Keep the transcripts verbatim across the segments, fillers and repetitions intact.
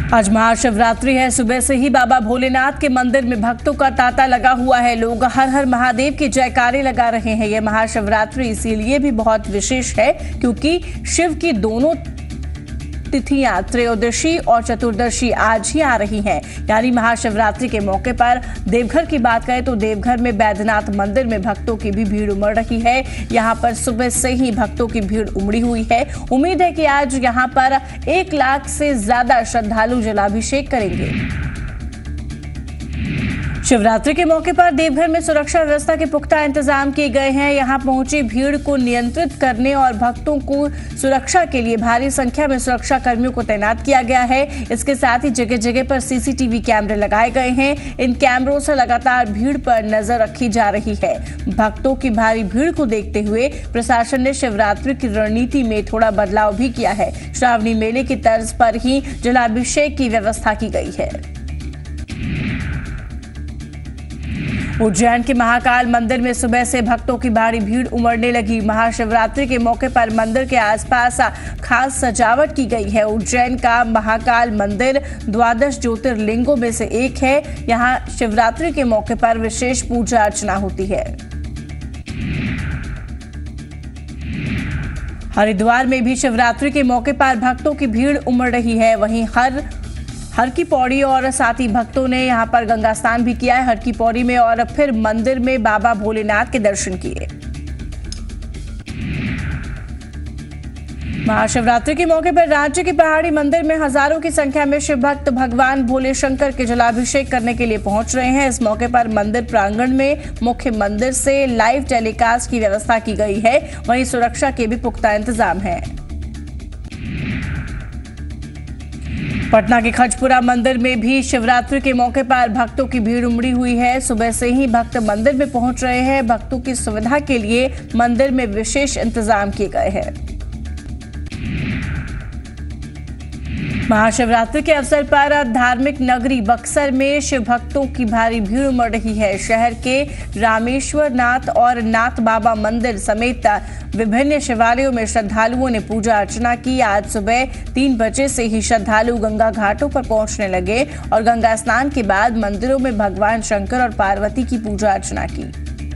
आज महाशिवरात्रि है। सुबह से ही बाबा भोलेनाथ के मंदिर में भक्तों का तांता लगा हुआ है। लोग हर हर महादेव की जयकारे लगा रहे हैं। यह महाशिवरात्रि इसीलिए भी बहुत विशेष है क्योंकि शिव की दोनों तिथियां त्रयोदशी और चतुर्दशी आज ही आ रही हैं। यानी महाशिवरात्रि के मौके पर देवघर की बात करें तो देवघर में बैद्यनाथ मंदिर में भक्तों की भी भीड़ उमड़ रही है। यहां पर सुबह से ही भक्तों की भीड़ उमड़ी हुई है। उम्मीद है कि आज यहां पर एक लाख से ज्यादा श्रद्धालु जलाभिषेक करेंगे। शिवरात्रि के मौके पर देवघर में सुरक्षा व्यवस्था के पुख्ता इंतजाम किए गए हैं। यहां पहुंची भीड़ को नियंत्रित करने और भक्तों को सुरक्षा के लिए भारी संख्या में सुरक्षा कर्मियों को तैनात किया गया है। इसके साथ ही जगह जगह पर सीसीटीवी कैमरे लगाए गए हैं। इन कैमरों से लगातार भीड़ पर नजर रखी जा रही है। भक्तों की भारी भीड़ को देखते हुए प्रशासन ने शिवरात्रि की रणनीति में थोड़ा बदलाव भी किया है। श्रावणी मेले की तर्ज पर ही जलाभिषेक की व्यवस्था की गई है। उज्जैन के महाकाल मंदिर में सुबह से भक्तों की भारी भीड़ उमड़ने लगी। महाशिवरात्रि के मौके पर मंदिर के आसपास खास सजावट की गई है। उज्जैन का महाकाल मंदिर द्वादश ज्योतिर्लिंगों में से एक है। यहां शिवरात्रि के मौके पर विशेष पूजा अर्चना होती है। हरिद्वार में भी शिवरात्रि के मौके पर भक्तों की भीड़ उमड़ रही है। वहीं हर हर की पौड़ी और साथ ही भक्तों ने यहां पर गंगा स्नान भी किया है हर की पौड़ी में और फिर मंदिर में बाबा भोलेनाथ के दर्शन किए। महाशिवरात्रि के मौके पर रांची के पहाड़ी मंदिर में हजारों की संख्या में शिव भक्त भगवान भोले शंकर के जलाभिषेक करने के लिए पहुंच रहे हैं। इस मौके पर मंदिर प्रांगण में मुख्य मंदिर से लाइव टेलीकास्ट की व्यवस्था की गई है। वहीं सुरक्षा के भी पुख्ता इंतजाम है। पटना के खजपुरा मंदिर में भी शिवरात्रि के मौके पर भक्तों की भीड़ उमड़ी हुई है। सुबह से ही भक्त मंदिर में पहुंच रहे हैं। भक्तों की सुविधा के लिए मंदिर में विशेष इंतजाम किए गए हैं। महाशिवरात्रि के अवसर पर धार्मिक नगरी बक्सर में शिव भक्तों की भारी भीड़ उमड़ रही है। शहर के रामेश्वर नाथ और नाथ बाबा मंदिर समेत विभिन्न शिवालयों में श्रद्धालुओं ने पूजा अर्चना की। आज सुबह तीन बजे से ही श्रद्धालु गंगा घाटों पर पहुंचने लगे और गंगा स्नान के बाद मंदिरों में भगवान शंकर और पार्वती की पूजा अर्चना की।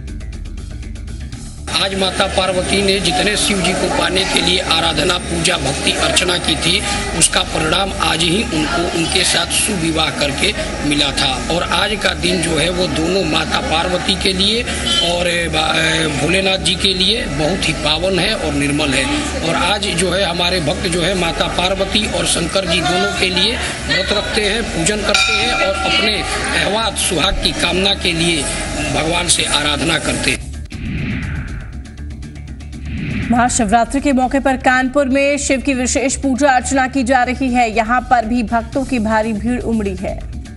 आज माता पार्वती ने जितने शिव जी को पाने के लिए आराधना पूजा भक्ति अर्चना की थी उसका परिणाम आज ही उनको उनके साथ सुविवाह करके मिला था। और आज का दिन जो है वो दोनों माता पार्वती के लिए और भोलेनाथ जी के लिए बहुत ही पावन है और निर्मल है। और आज जो है हमारे भक्त जो है माता पार्वती और शंकर जी दोनों के लिए व्रत रखते हैं, पूजन करते हैं और अपने अहवात सुहाग की कामना के लिए भगवान से आराधना करते हैं। महाशिवरात्रि के मौके पर कानपुर में शिव की विशेष पूजा अर्चना की जा रही है। यहां पर भी भक्तों की भारी भीड़ उमड़ी है।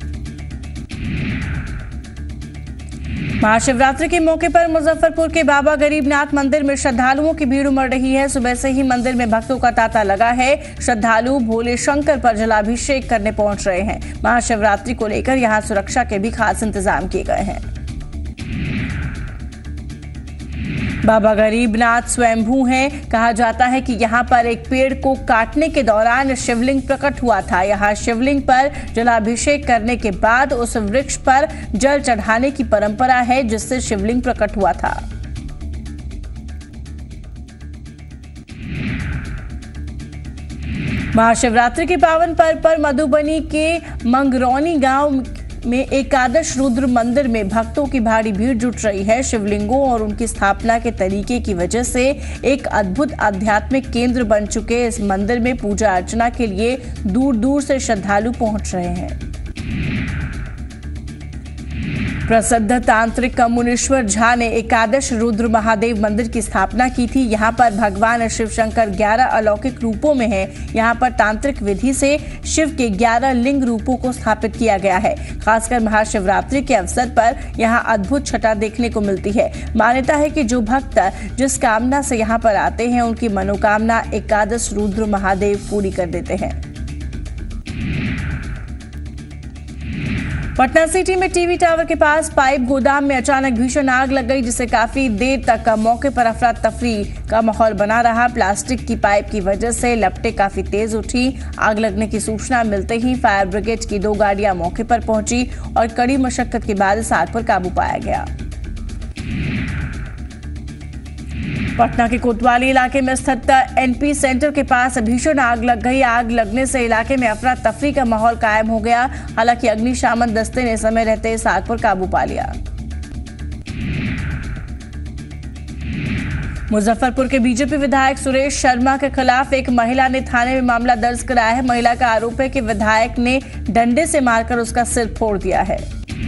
महाशिवरात्रि के मौके पर मुजफ्फरपुर के बाबा गरीबनाथ मंदिर में श्रद्धालुओं की भीड़ उमड़ रही है। सुबह से ही मंदिर में भक्तों का तांता लगा है। श्रद्धालु भोले शंकर पर जलाभिषेक करने पहुंच रहे हैं। महाशिवरात्रि को लेकर यहां सुरक्षा के भी खास इंतजाम किए गए हैं। बाबा गरीबनाथ स्वयंभू हैं। कहा जाता है कि यहाँ पर एक पेड़ को काटने के दौरान शिवलिंग प्रकट हुआ था। यहाँ शिवलिंग पर जलाभिषेक करने के बाद उस वृक्ष पर जल चढ़ाने की परंपरा है जिससे शिवलिंग प्रकट हुआ था। महाशिवरात्रि के पावन पर्व पर मधुबनी के मंगरौनी गांव में एकादश रुद्र मंदिर में भक्तों की भारी भीड़ जुट रही है। शिवलिंगों और उनकी स्थापना के तरीके की वजह से एक अद्भुत आध्यात्मिक केंद्र बन चुके इस मंदिर में पूजा अर्चना के लिए दूर दूर से श्रद्धालु पहुंच रहे हैं। प्रसिद्ध तांत्रिक कमुनेश्वर झा ने एकादश रुद्र महादेव मंदिर की स्थापना की थी। यहाँ पर भगवान शिव शंकर ग्यारह अलौकिक रूपों में हैं। यहाँ पर तांत्रिक विधि से शिव के ग्यारह लिंग रूपों को स्थापित किया गया है। खासकर महाशिवरात्रि के अवसर पर यहाँ अद्भुत छटा देखने को मिलती है। मान्यता है कि जो भक्त जिस कामना से यहाँ पर आते हैं उनकी मनोकामना एकादश रुद्र महादेव पूरी कर देते हैं। पटना सिटी में टीवी टावर के पास पाइप गोदाम में अचानक भीषण आग लग गई, जिससे काफी देर तक मौके पर अफरा तफरी का माहौल बना रहा। प्लास्टिक की पाइप की वजह से लपटें काफी तेज उठी। आग लगने की सूचना मिलते ही फायर ब्रिगेड की दो गाड़ियां मौके पर पहुंची और कड़ी मशक्कत के बाद इस आग पर काबू पाया गया। पटना के कोतवाली इलाके में स्थित एनपी सेंटर के पास भीषण आग लग गई। आग लगने से इलाके में अफरा तफरी का माहौल कायम हो गया। हालांकि अग्निशमन दस्ते ने समय रहते इस आग पर काबू पा लिया। मुजफ्फरपुर के बीजेपी विधायक सुरेश शर्मा के खिलाफ एक महिला ने थाने में मामला दर्ज कराया है। महिला का आरोप है कि विधायक ने डंडे से मारकर उसका सिर फोड़ दिया है।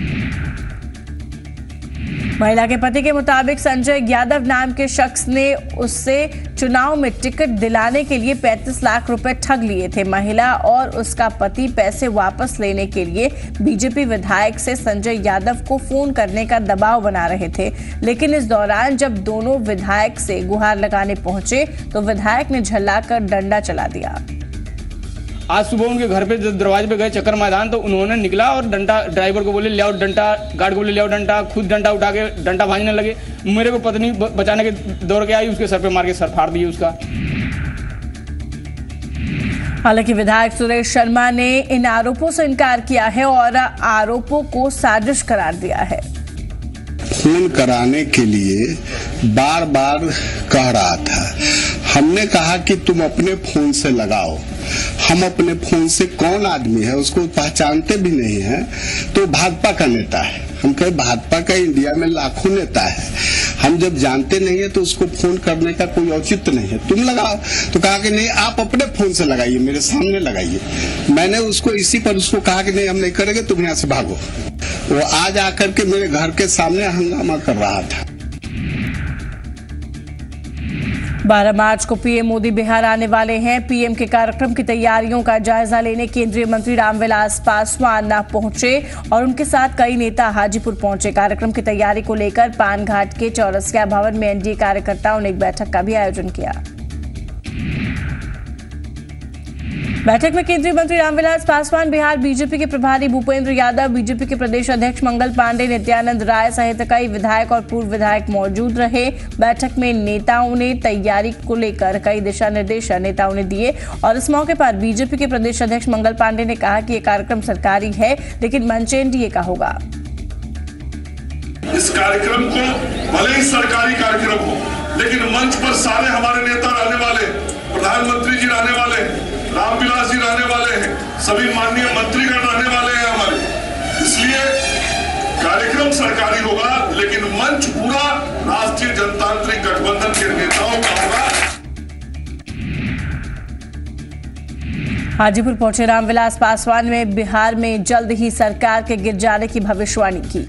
महिला के पति के मुताबिक संजय यादव नाम के शख्स ने उससे चुनाव में टिकट दिलाने के लिए पैंतीस लाख रुपए ठग लिए थे। महिला और उसका पति पैसे वापस लेने के लिए बीजेपी विधायक से संजय यादव को फोन करने का दबाव बना रहे थे, लेकिन इस दौरान जब दोनों विधायक से गुहार लगाने पहुंचे तो विधायक ने झल्लाकर डंडा चला दिया। आज सुबह उनके घर पे दरवाजे पे गए चक्कर मैदान, तो उन्होंने निकला और डंडा ड्राइवर को बोले ले आओ डंडा, गार्ड को बोले ले आओ डंडा, खुद डंडा उठा के डंडा भाजने लगे। मेरे को पत्नी बचाने के दौड़ के आई, उसके सर पे मार के सर फाड़ दिए उसका। हालांकि विधायक सुरेश शर्मा ने इन आरोपों से इनकार किया है और आरोपों को साजिश करार दिया है। फोन कराने के लिए बार बार कह रहा था। हमने कहा कि तुम अपने फोन से लगाओ। हम अपने फोन से कौन आदमी है उसको पहचानते भी नहीं है, तो भाजपा का नेता है। हम कहे भाजपा का इंडिया में लाखों नेता है, हम जब जानते नहीं है तो उसको फोन करने का कोई औचित्य नहीं है। तुम लगाओ, तो कहा कि नहीं आप अपने फोन से लगाइए, मेरे सामने लगाइए। मैंने उसको इसी पर उसको कहा कि नहीं हम नहीं करेंगे, तुम यहाँ से भागो। वो आज आकर के मेरे घर के सामने हंगामा कर रहा था। बारह मार्च को पीएम मोदी बिहार आने वाले हैं। पीएम के कार्यक्रम की तैयारियों का जायजा लेने केंद्रीय मंत्री रामविलास पासवान पहुंचे और उनके साथ कई नेता हाजीपुर पहुंचे। कार्यक्रम की तैयारी को लेकर पानघाट के चौरसिया भवन में एनडीए कार्यकर्ताओं ने एक बैठक का भी आयोजन किया। बैठक में केंद्रीय मंत्री रामविलास पासवान, बिहार बीजेपी के प्रभारी भूपेंद्र यादव, बीजेपी के प्रदेश अध्यक्ष मंगल पांडे, नित्यानंद राय सहित कई विधायक और पूर्व विधायक मौजूद रहे। बैठक में नेताओं ने तैयारी को लेकर कई दिशा निर्देश नेताओं ने दिए और इस मौके पर बीजेपी के प्रदेश अध्यक्ष मंगल पांडे ने कहा कि यह कार्यक्रम सरकारी है, लेकिन मंच एनडीए का होगा। इस कार्यक्रम को भले ही सरकारी कार्यक्रम हो, लेकिन मंच पर सारे हमारे नेता रहने वाले, प्रधानमंत्री जी रहने वाले, रामविलास जी रहने वाले हैं, सभी माननीय मंत्रीगण रहने वाले हैं हमारे। इसलिए कार्यक्रम सरकारी होगा, लेकिन मंच पूरा राष्ट्रीय जनतांत्रिक गठबंधन के नेताओं का होगा। हाजीपुर पहुंचे रामविलास पासवान ने बिहार में जल्द ही सरकार के गिर जाने की भविष्यवाणी की।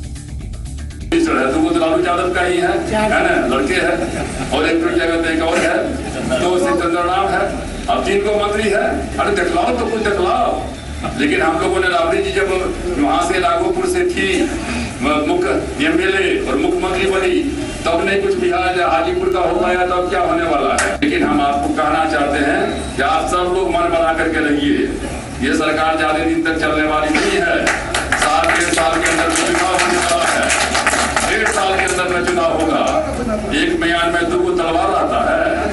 तो वो लालू यादव का ही है, है ना, लड़के हैं और एक जगह एक और है, तो चंद्रनाम है, अब तीन को मंत्री है। अरे दिखलाओ तो कुछ दिखलाओ। लेकिन हम लोगों ने राबड़ी जी जब वहां से लागोपुर से थी मुख्य एमएलए और मुख्यमंत्री बनी, तब नहीं कुछ बिहार या हाजीपुर का हो पाया, तब क्या होने वाला है। लेकिन हम आपको कहना चाहते हैं कि आप सब लोग मन बना करके रहिए। ये सरकार ज्यादा दिन तक चलने वाली नहीं है। साल डेढ़ साल के अंदर चुनाव होने वाला है, डेढ़ साल के अंदर में चुनाव होगा। एक म्यान में दो तलवार आता है।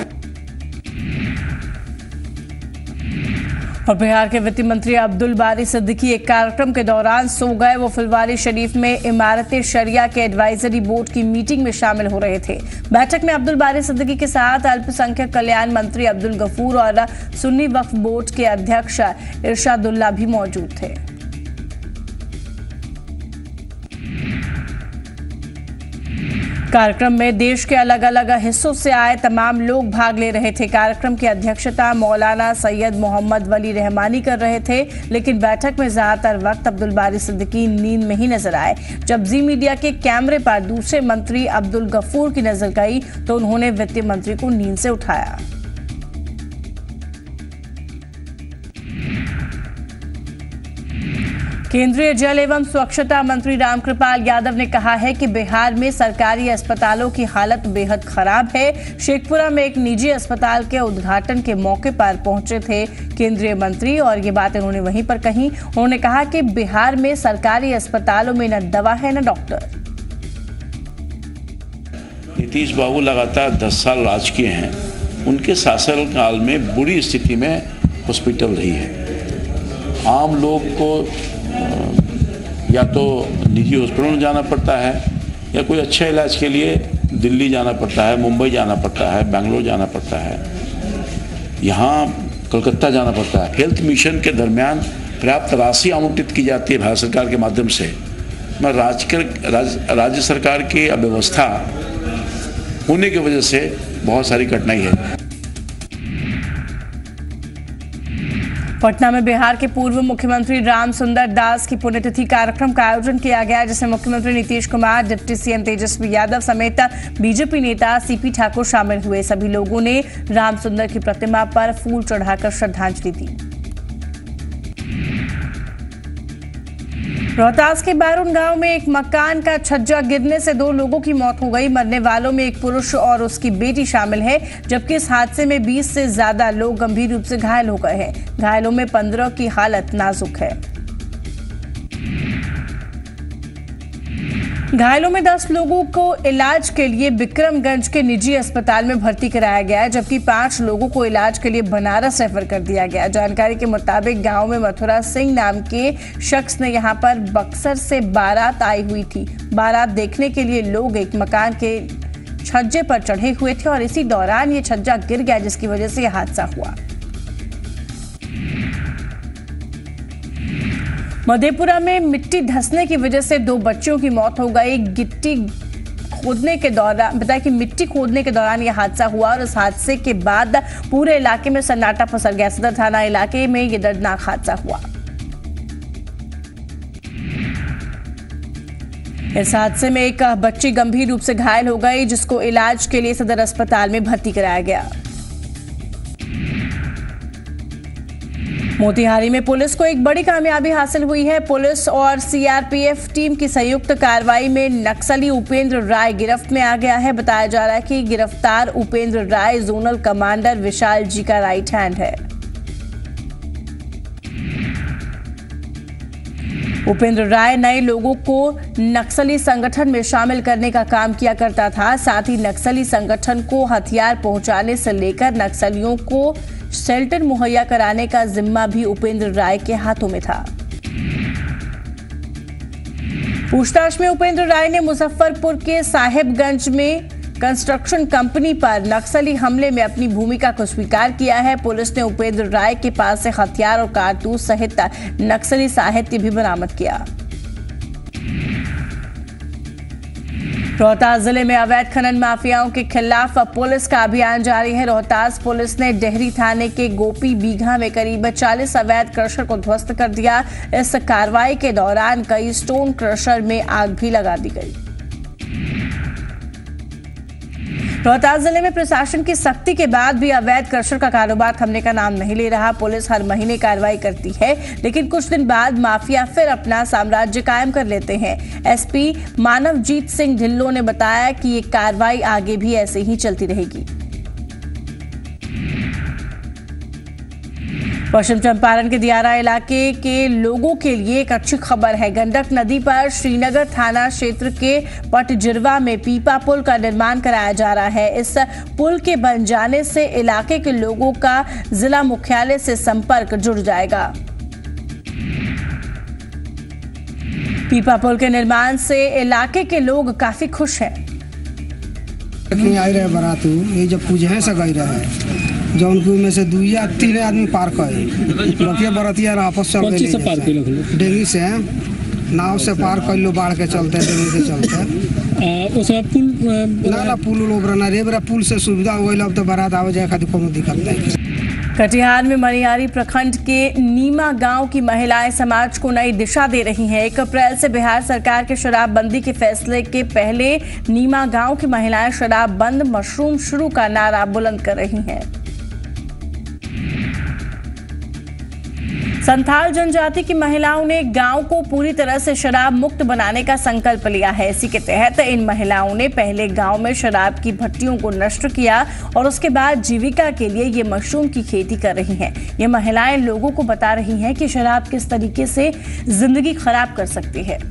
और बिहार के वित्त मंत्री अब्दुल बारी सिद्दीकी एक कार्यक्रम के दौरान सो गए। वो फुलवारी शरीफ में इमारत शरिया के एडवाइजरी बोर्ड की मीटिंग में शामिल हो रहे थे। बैठक में अब्दुल बारी सिद्दीकी के साथ अल्पसंख्यक कल्याण मंत्री अब्दुल गफूर और सुन्नी वक्फ बोर्ड के अध्यक्ष इरशादुल्ला भी मौजूद थे। कार्यक्रम में देश के अलग अलग हिस्सों से आए तमाम लोग भाग ले रहे थे। कार्यक्रम की अध्यक्षता मौलाना सैयद मोहम्मद वली रहमानी कर रहे थे, लेकिन बैठक में ज्यादातर वक्त अब्दुल बारी सिद्दीकी नींद में ही नजर आए। जब जी मीडिया के कैमरे पर दूसरे मंत्री अब्दुल गफूर की नजर गई तो उन्होंने वित्त मंत्री को नींद से उठाया। केंद्रीय जल एवं स्वच्छता मंत्री रामकृपाल यादव ने कहा है कि बिहार में सरकारी अस्पतालों की हालत बेहद खराब है। शेखपुरा में एक निजी अस्पताल के उद्घाटन के मौके पर पहुंचे थे केंद्रीय मंत्री और ये बात उन्होंने वहीं पर कही। उन्होंने कहा कि बिहार में सरकारी अस्पतालों में न दवा है न डॉक्टर। नीतीश बाबू लगातार दस साल राज किए हैं, उनके शासन काल में बुरी स्थिति में हॉस्पिटल रही है। आम लोग को या तो निजी हॉस्पिटल में जाना पड़ता है या कोई अच्छा इलाज के लिए दिल्ली जाना पड़ता है, मुंबई जाना पड़ता है, बेंगलोर जाना पड़ता है, यहाँ कलकत्ता जाना पड़ता है। हेल्थ मिशन के दरमियान पर्याप्त राशि आवंटित की जाती है भारत सरकार के माध्यम से, मगर राज्य राज, राज्य सरकार की अव्यवस्था होने की वजह से बहुत सारी कठिनाई है। पटना में बिहार के पूर्व मुख्यमंत्री राम सुंदर दास की पुण्यतिथि कार्यक्रम का आयोजन किया गया, जिसमें मुख्यमंत्री नीतीश कुमार, डिप्टी सीएम तेजस्वी यादव समेत बीजेपी नेता सीपी ठाकुर शामिल हुए। सभी लोगों ने राम सुंदर की प्रतिमा पर फूल चढ़ाकर श्रद्धांजलि दी। रोहतास के बारून गांव में एक मकान का छज्जा गिरने से दो लोगों की मौत हो गई। मरने वालों में एक पुरुष और उसकी बेटी शामिल है, जबकि इस हादसे में बीस से ज्यादा लोग गंभीर रूप से घायल हो गए हैं। घायलों में पंद्रह की हालत नाजुक है। घायलों में दस लोगों को इलाज के लिए विक्रमगंज के निजी अस्पताल में भर्ती कराया गया है, जबकि पांच लोगों को इलाज के लिए बनारस रेफर कर दिया गया। जानकारी के मुताबिक गांव में मथुरा सिंह नाम के शख्स ने यहां पर बक्सर से बारात आई हुई थी। बारात देखने के लिए लोग एक मकान के छज्जे पर चढ़े हुए थे और इसी दौरान ये छज्जा गिर गया, जिसकी वजह से यह हादसा हुआ। मधेपुरा में मिट्टी धंसने की वजह से दो बच्चों की मौत हो गई। गिट्टी खोदने के दौरान बताया कि मिट्टी खोदने के दौरान यह हादसा हुआ और इस हादसे के बाद पूरे इलाके में सन्नाटा पसर गया। सदर थाना इलाके में यह दर्दनाक हादसा हुआ। इस हादसे में एक बच्ची गंभीर रूप से घायल हो गई, जिसको इलाज के लिए सदर अस्पताल में भर्ती कराया गया। मोतिहारी में पुलिस को एक बड़ी कामयाबी हासिल हुई है। पुलिस और सीआरपीएफ टीम की संयुक्त कार्रवाई में नक्सली उपेंद्र राय गिरफ्त में आ गया है। बताया जा रहा है कि गिरफ्तार उपेंद्र राय जोनल कमांडर विशाल जी का राइट हैंड है। उपेंद्र राय नए लोगों को नक्सली संगठन में शामिल करने का काम किया करता था। साथ ही नक्सली संगठन को हथियार पहुंचाने से लेकर नक्सलियों को शेल्टर मुहैया कराने का जिम्मा भी उपेंद्र राय के हाथों में था। पूछताछ में उपेंद्र राय ने मुजफ्फरपुर के साहेबगंज में कंस्ट्रक्शन कंपनी पर नक्सली हमले में अपनी भूमिका को स्वीकार किया है। पुलिस ने उपेंद्र राय के पास से हथियार और कारतूस सहित नक्सली साहित्य भी बरामद किया। रोहतास जिले में अवैध खनन माफियाओं के खिलाफ पुलिस का अभियान जारी है। रोहतास पुलिस ने डेहरी थाने के गोपी बीघा में करीब चालीस अवैध क्रशर को ध्वस्त कर दिया। इस कार्रवाई के दौरान कई स्टोन क्रशर में आग भी लगा दी गई। रोहतास जिले में प्रशासन की सख्ती के बाद भी अवैध क्रशर का कारोबार थमने का नाम नहीं ले रहा। पुलिस हर महीने कार्रवाई करती है, लेकिन कुछ दिन बाद माफिया फिर अपना साम्राज्य कायम कर लेते हैं। एसपी मानवजीत सिंह ढिल्लों ने बताया कि ये कार्रवाई आगे भी ऐसे ही चलती रहेगी। पश्चिम चंपारण के दियारा इलाके के लोगों के लिए एक अच्छी खबर है। गंडक नदी पर श्रीनगर थाना क्षेत्र के पटजिरवा में पीपा पुल का निर्माण कराया जा रहा है। इस पुल के बन जाने से इलाके के लोगों का जिला मुख्यालय से संपर्क जुड़ जाएगा। पीपा पुल के निर्माण से इलाके के लोग काफी खुश हैं। आई रहे बारात ये जब पूजे से गई रहे जौनपुर में से दुई या तीन आदमी पार करे रखिए बरतिया आपस चल गए डेंगी से नाव से पार कर लो बाढ़ के चलते डेंगी के चलते उसमें पुल ना ना पुल लोबरा रे बरा पुल से सुविधा हो गई। अब तो बारात आवे जाए खातिर कोनो दिक्कत नहीं। कटिहार में मनियारी प्रखंड के नीमा गांव की महिलाएं समाज को नई दिशा दे रही हैं। एक अप्रैल से बिहार सरकार के शराबबंदी के फैसले के पहले नीमा गांव की महिलाएं शराब बंद मशरूम शुरू का नारा बुलंद कर रही हैं। संथाल जनजाति की महिलाओं ने गांव को पूरी तरह से शराब मुक्त बनाने का संकल्प लिया है। इसी के तहत इन महिलाओं ने पहले गांव में शराब की भट्टियों को नष्ट किया और उसके बाद जीविका के लिए ये मशरूम की खेती कर रही हैं। ये महिलाएं लोगों को बता रही हैं कि शराब किस तरीके से जिंदगी खराब कर सकती है।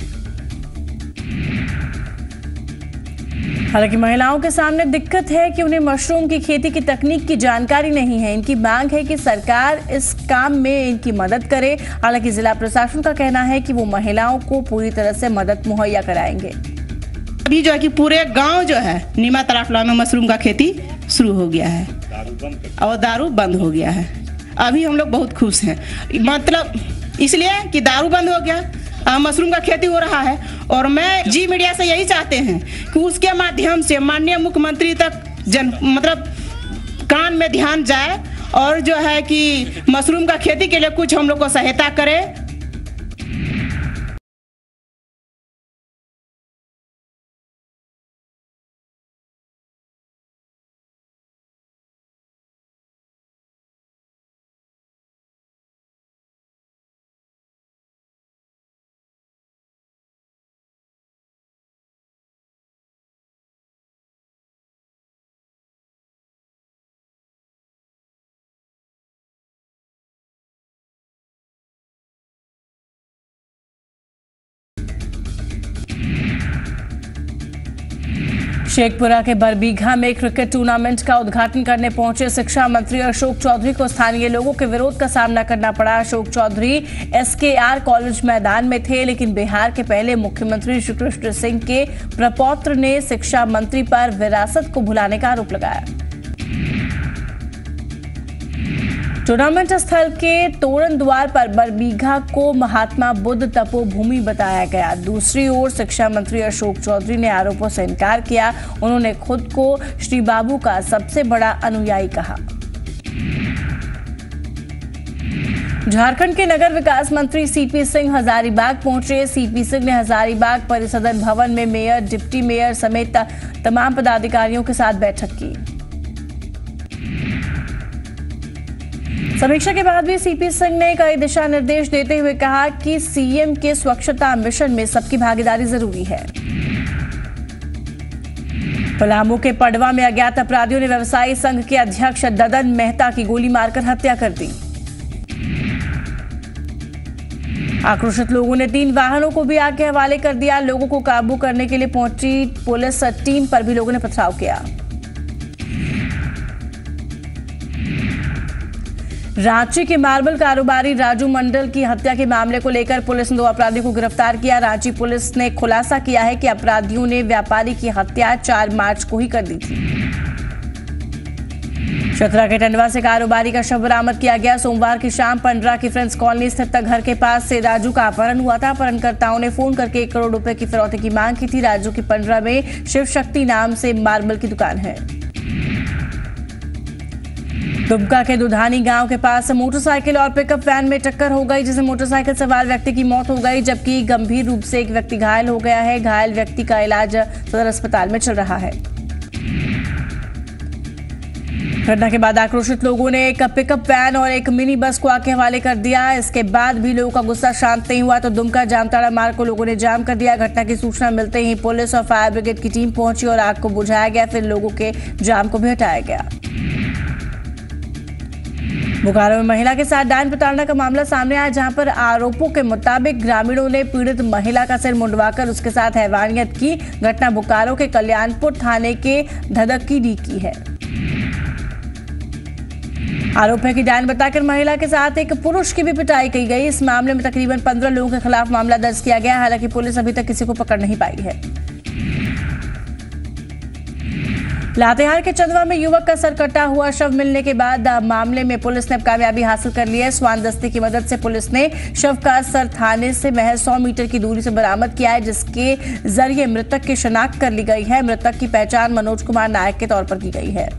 हालांकि महिलाओं के सामने दिक्कत है कि उन्हें मशरूम की खेती की तकनीक की जानकारी नहीं है। इनकी मांग है कि सरकार इस काम में इनकी मदद करे। हालांकि जिला प्रशासन का कहना है कि वो महिलाओं को पूरी तरह से मदद मुहैया कराएंगे। अभी जो है कि पूरे गांव जो है नीमा तराफला में मशरूम का खेती शुरू हो गया है और दारू बंद हो गया है। अभी हम लोग बहुत खुश हैं, मतलब इसलिए कि दारू बंद हो गया, मशरूम का खेती हो रहा है। और मैं जी मीडिया से यही चाहते हैं कि उसके माध्यम से माननीय मुख्यमंत्री तक जन मतलब कान में ध्यान जाए और जो है कि मशरूम का खेती के लिए कुछ हम लोग को सहायता करे। शेखपुरा के बरबीघा में क्रिकेट टूर्नामेंट का उद्घाटन करने पहुंचे शिक्षा मंत्री अशोक चौधरी को स्थानीय लोगों के विरोध का सामना करना पड़ा। अशोक चौधरी एसकेआर कॉलेज मैदान में थे, लेकिन बिहार के पहले मुख्यमंत्री श्रीकृष्ण सिंह के प्रपौत्र ने शिक्षा मंत्री पर विरासत को भुलाने का आरोप लगाया। टूर्नामेंट स्थल के तोरण द्वार पर बरबीघा को महात्मा बुद्ध तपोभूमि बताया गया। दूसरी ओर शिक्षा मंत्री अशोक चौधरी ने आरोपों से इनकार किया। उन्होंने खुद को श्री बाबू का सबसे बड़ा अनुयायी कहा। झारखंड के नगर विकास मंत्री सीपी सिंह हजारीबाग पहुंचे। सीपी सिंह ने हजारीबाग परिसदन भवन में मेयर, डिप्टी मेयर समेत तमाम पदाधिकारियों के साथ बैठक की। समीक्षा के बाद भी सीपी सिंह ने कई दिशा निर्देश देते हुए कहा कि सीएम के स्वच्छता मिशन में सबकी भागीदारी जरूरी है। पलामू के पडवा में अज्ञात अपराधियों ने व्यवसायी संघ के अध्यक्ष ददन मेहता की गोली मारकर हत्या कर दी। आक्रोशित लोगों ने तीन वाहनों को भी आग के हवाले कर दिया। लोगों को काबू करने के लिए पहुंची पुलिस टीम पर भी लोगों ने पथराव किया। रांची के मार्बल कारोबारी राजू मंडल की हत्या के मामले को लेकर पुलिस ने दो अपराधियों को गिरफ्तार किया। रांची पुलिस ने खुलासा किया है कि अपराधियों ने व्यापारी की हत्या चार मार्च को ही कर दी थी। चतरा के टंडवा से कारोबारी का शव बरामद किया गया। सोमवार की शाम पंडरा की फ्रेंड्स कॉलोनी स्थित घर के पास से राजू का अपहरण हुआ था। अपहरणकर्ताओं ने फोन करके एक करोड़ रुपए की फिरौती की मांग की थी। राजू की पंडरा में शिव शक्ति नाम से मार्बल की दुकान है। दुबका के दुधानी गांव के पास मोटरसाइकिल और पिकअप वैन में टक्कर हो गई, जिसमें मोटरसाइकिल सवार व्यक्ति की मौत हो गई, जबकि गंभीर रूप से एक व्यक्ति घायल हो गया है। घायल व्यक्ति का इलाज सदर अस्पताल में चल रहा है। घटना के बाद आक्रोशित लोगों ने एक पिकअप वैन और एक मिनी बस को आग के हवाले कर दिया। इसके बाद भी लोगों का गुस्सा शांत नहीं हुआ तो दुमका जामताड़ा मार्ग को लोगों ने जाम कर दिया। घटना की सूचना मिलते ही पुलिस और फायर ब्रिगेड की टीम पहुंची और आग को बुझाया गया। फिर लोगों के जाम को भी हटाया गया। बोकारो में महिला के साथ डायन प्रताड़ना का मामला सामने आया, जहां पर आरोपों के मुताबिक ग्रामीणों ने पीड़ित महिला का सिर मुंडवाकर उसके साथ हैवानियत की। घटना बोकारो के कल्याणपुर थाने के धदकीडी की है। आरोप है कि डायन बताकर महिला के साथ एक पुरुष की भी पिटाई की गई। इस मामले में तकरीबन पंद्रह लोगों के खिलाफ मामला दर्ज किया गया। हालांकि पुलिस अभी तक किसी को पकड़ नहीं पाई है। लातेहार के चंदवा में युवक का सर कटा हुआ शव मिलने के बाद मामले में पुलिस ने कामयाबी हासिल कर ली है। स्वान दस्ते की मदद से पुलिस ने शव का सर थाने से महज सौ मीटर की दूरी से बरामद किया है, जिसके जरिए मृतक की शिनाख्त कर ली गई है। मृतक की पहचान मनोज कुमार नायक के तौर पर की गई है।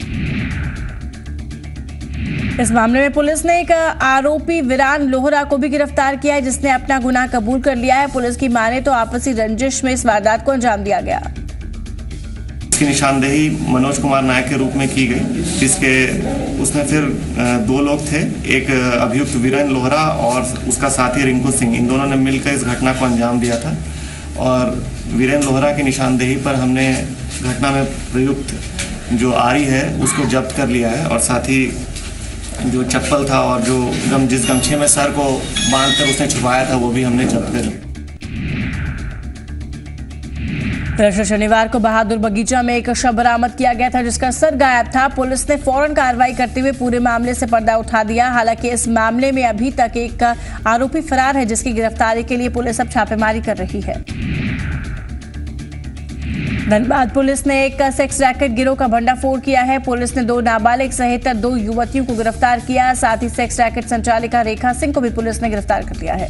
इस मामले में पुलिस ने एक आरोपी वीरान लोहरा को भी गिरफ्तार किया है, जिसने अपना गुनाह कबूल कर लिया है। पुलिस की माने तो आपसी रंजिश में इस वारदात को अंजाम दिया गया। इसकी निशानदेही मनोज कुमार नायक के रूप में की गई, जिसके उसमें फिर दो लोग थे, एक अभियुक्त वीरेंद्र लोहरा और उसका साथी रिंकू सिंह। इन दोनों ने मिलकर इस घटना को अंजाम दिया था और वीरेंद्र लोहरा की निशानदेही पर हमने घटना में प्रयुक्त जो आरी है उसको जब्त कर लिया है और साथ ही जो चप्पल था और जो गम जिस गमछे में सर को बांधकर उसने छुपाया था वो भी हमने जब्त कर लिया। दरअसल शनिवार को बहादुर बगीचा में एक शव बरामद किया गया था जिसका सर गायब था। पुलिस ने फौरन कार्रवाई करते हुए पूरे मामले से पर्दा उठा दिया। हालांकि इस मामले में अभी तक एक आरोपी फरार है जिसकी गिरफ्तारी के लिए पुलिस अब छापेमारी कर रही है। धनबाद पुलिस ने एक सेक्स रैकेट गिरोह का भंडाफोड़ किया है। पुलिस ने दो नाबालिग सहित दो युवतियों को गिरफ्तार किया। साथ ही सेक्स रैकेट संचालिका रेखा सिंह को भी पुलिस ने गिरफ्तार कर लिया है।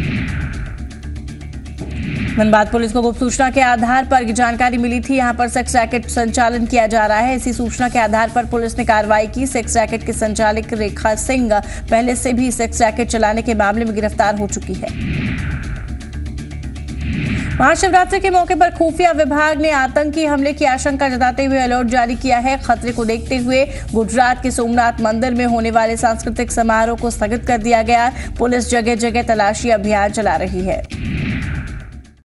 धनबाद पुलिस को गुप्त सूचना के आधार पर जानकारी मिली थी, यहां पर सेक्स रैकेट संचालन किया जा रहा है। इसी सूचना के आधार पर पुलिस ने कार्रवाई की। सेक्स रैकेट के संचालक रेखा सिंह पहले से भी सेक्स रैकेट चलाने के मामले में गिरफ्तार हो चुकी है। महाशिवरात्रि के मौके पर खुफिया विभाग ने आतंकी हमले की आशंका जताते हुए अलर्ट जारी किया है। खतरे को देखते हुए गुजरात के सोमनाथ मंदिर में होने वाले सांस्कृतिक समारोह को स्थगित कर दिया गया। पुलिस जगह जगह तलाशी अभियान चला रही है।